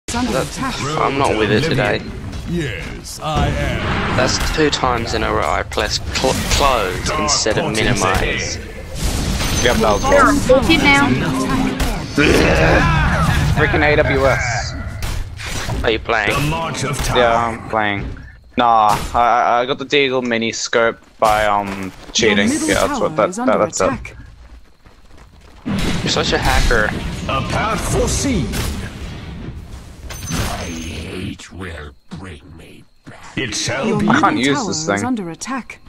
I'm not with it today. Yes, I am. That's 2 times in a row I pressed close instead of minimize. Yep, that was There, cool. hit now. Freaking AWS. Are you playing? The march of time. Yeah, I'm playing. Nah, I got the Deagle mini scope by cheating. Yeah, that's it. You're such a hacker. A path foreseen. My hate will bring me back. It shall be. I can't use this thing. Under attack.